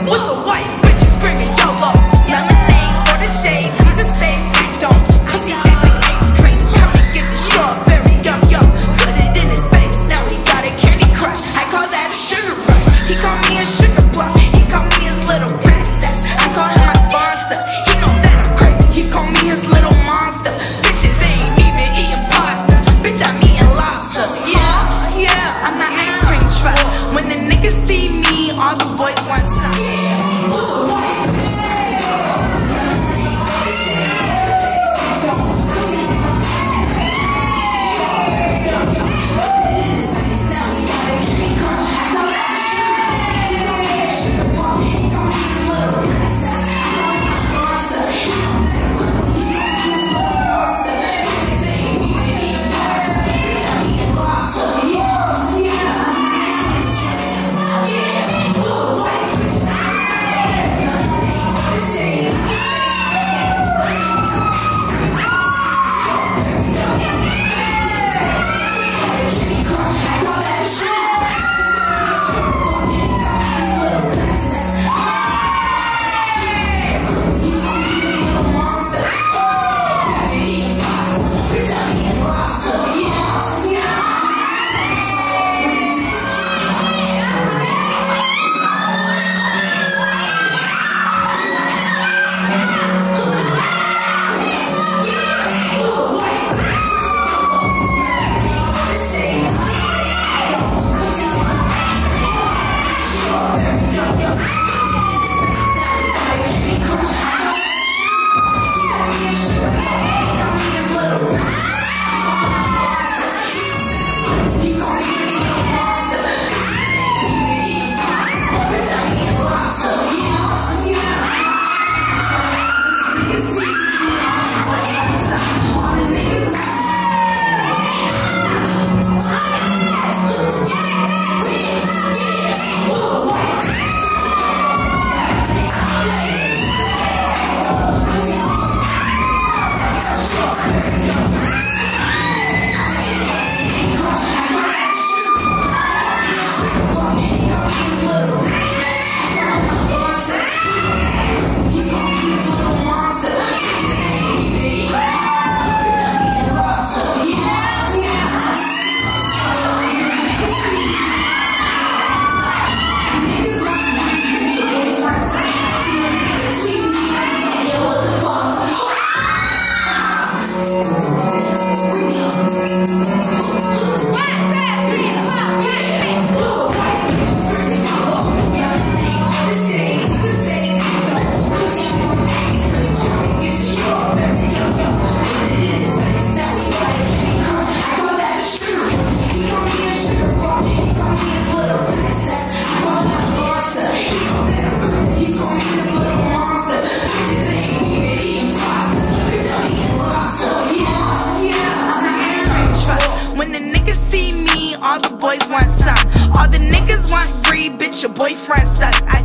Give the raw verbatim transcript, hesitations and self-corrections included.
with some white bitches screaming YOLO. Lemonade for the shade, Jesus say I don't, cause he tastes like ice cream. Come and get the strawberry, yum yum. Put it in his face, now he got a Candy Crush. I call that a sugar rush. He call me a sugar plum, he call me his little princess. I call him my sponsor, he know that I'm crazy. He call me his little monster. Bitches ain't even eating pasta, bitch I'm eating lobster. Yeah, yeah, I'm not ice cream truck. When the niggas see me, all the boys want some. All the boys want some. All the niggas want free, bitch, your boyfriend sucks. I